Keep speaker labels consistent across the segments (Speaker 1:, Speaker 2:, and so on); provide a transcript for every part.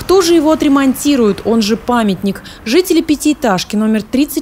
Speaker 1: Кто же его отремонтирует, он же памятник? Жители пятиэтажки номер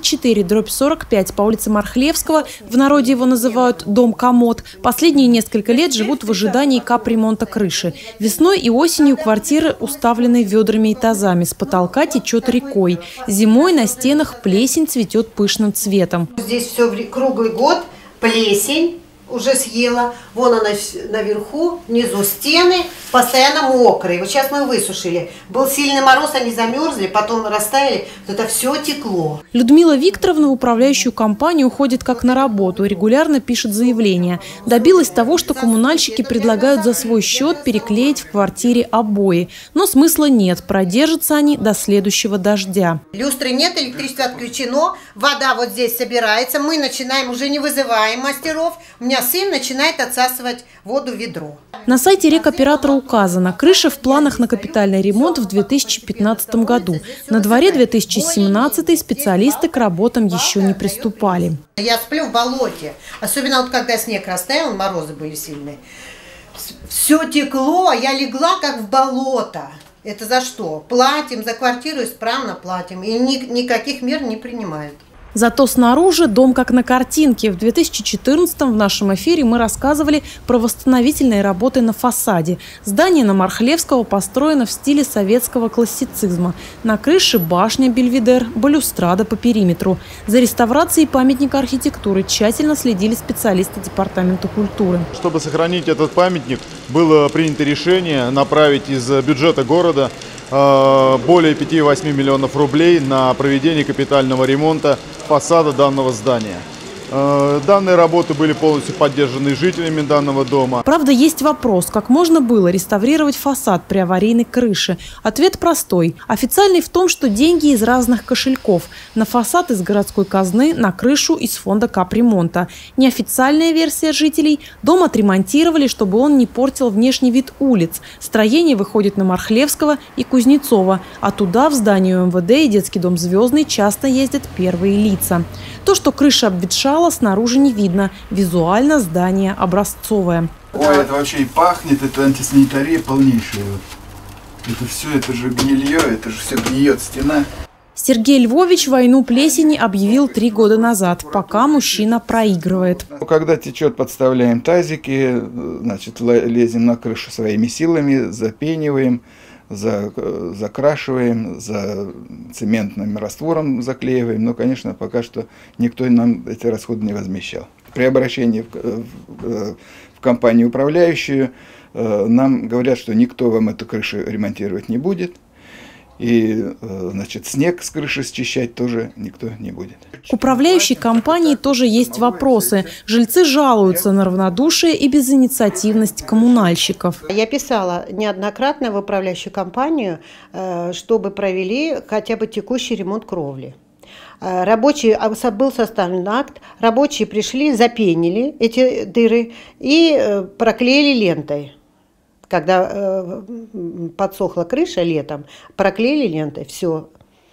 Speaker 1: 34/45 по улице Мархлевского, в народе его называют «Дом-комод», последние несколько лет живут в ожидании капремонта крыши. Весной и осенью квартиры уставлены ведрами и тазами, с потолка течет рекой. Зимой на стенах плесень цветет пышным цветом.
Speaker 2: Здесь все круглый год, плесень уже съела. Вон она наверху, внизу стены постоянно мокрые. Вот сейчас мы высушили. Был сильный мороз, они замерзли, потом растаяли. Вот это все текло.
Speaker 1: Людмила Викторовна в управляющую компанию ходит как на работу, регулярно пишет заявления. Добилась того, что коммунальщики предлагают за свой счет переклеить в квартире обои. Но смысла нет, продержатся они до следующего дождя.
Speaker 2: Люстры нет, электричество отключено, вода вот здесь собирается. Мы начинаем, уже не вызываем мастеров. У меня сын начинает отсасывать воду в ведро.
Speaker 1: На сайте рекоператора указано, крыша в планах на капитальный ремонт в 2015 году. На дворе 2017, специалисты к работам еще не приступали.
Speaker 2: Я сплю в болоте, особенно вот когда снег растаял, морозы были сильные. Все текло, я легла как в болото. Это за что? Платим за квартиру, исправно платим. И никаких мер не принимают.
Speaker 1: Зато снаружи дом как на картинке. В 2014-м в нашем эфире мы рассказывали про восстановительные работы на фасаде. Здание на Мархлевского построено в стиле советского классицизма. На крыше башня Бельведер, балюстрада по периметру. За реставрацией памятника архитектуры тщательно следили специалисты Департамента культуры.
Speaker 3: Чтобы сохранить этот памятник, было принято решение направить из бюджета города более 5-8 миллионов рублей на проведение капитального ремонта фасада данного здания. Данные работы были полностью поддержаны жителями данного дома.
Speaker 1: Правда, есть вопрос, как можно было реставрировать фасад при аварийной крыше. Ответ простой. Официальный в том, что деньги из разных кошельков. На фасад из городской казны, на крышу из фонда капремонта. Неофициальная версия жителей – дом отремонтировали, чтобы он не портил внешний вид улиц. Строение выходит на Мархлевского и Кузнецова. А туда, в здание МВД и детский дом «Звездный», часто ездят первые лица. То, что крыша обветшала, снаружи не видно. Визуально здание образцовое.
Speaker 4: Ой, это вообще и пахнет, это антисанитария полнейшая. Это все, это же гнилье, это же все гниет стена.
Speaker 1: Сергей Львович войну плесени объявил 3 года назад, пока мужчина проигрывает.
Speaker 4: Когда течет, подставляем тазики, значит, лезем на крышу своими силами, запениваем, закрашиваем, за цементным раствором заклеиваем. Но, конечно, пока что никто нам эти расходы не возмещал. При обращении в компанию управляющую нам говорят, что никто вам эту крышу ремонтировать не будет. И, значит, снег с крыши счищать тоже никто не будет.
Speaker 1: К управляющей компании тоже есть вопросы. Жильцы жалуются на равнодушие и безинициативность коммунальщиков.
Speaker 2: Я писала неоднократно в управляющую компанию, чтобы провели хотя бы текущий ремонт кровли. Рабочие, был составлен акт, рабочие пришли, запенили эти дыры и проклеили лентой. Когда подсохла крыша летом, проклеили лентой, все.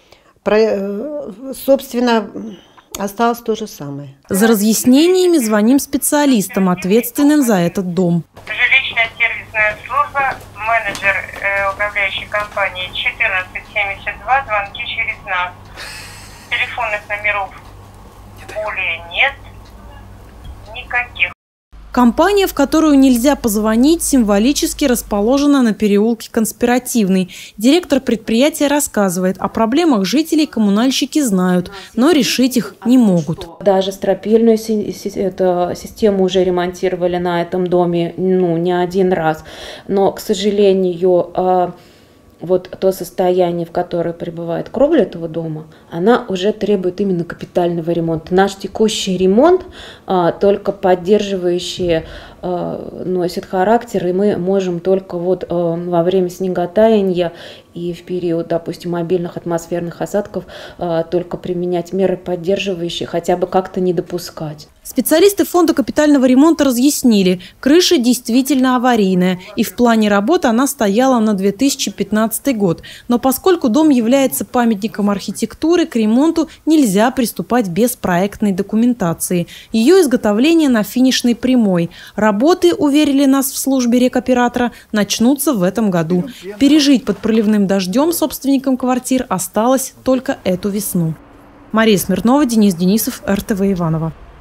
Speaker 2: Собственно, осталось то же самое.
Speaker 1: За разъяснениями звоним специалистам, ответственным за этот дом.
Speaker 5: Жилищная сервисная служба, менеджер управляющей компании 1472, звонки через нас. Телефонных номеров более нет, никаких.
Speaker 1: Компания, в которую нельзя позвонить, символически расположена на переулке Конспиративный. Директор предприятия рассказывает, о проблемах жителей коммунальщики знают, но решить их не могут.
Speaker 6: Даже стропильную систему уже ремонтировали на этом доме не один раз. Но, к сожалению, вот то состояние, в которое пребывает кровля этого дома, она уже требует именно капитального ремонта. Наш текущий ремонт только поддерживающий носит характер, и мы можем только вот во время снеготаяния и в период, допустим, обильных атмосферных осадков только применять меры поддерживающие, хотя бы как-то не допускать.
Speaker 1: Специалисты фонда капитального ремонта разъяснили, крыша действительно аварийная, и в плане работы она стояла на 2015 год. Но поскольку дом является памятником архитектуры, к ремонту нельзя приступать без проектной документации. Ее изготовление на финишной прямой. Работы, уверили нас в службе рекоператора, начнутся в этом году. Пережить под проливным проливным дождем собственникам квартир осталось только эту весну. Мария Смирнова, Денис Денисов, РТВ Иваново.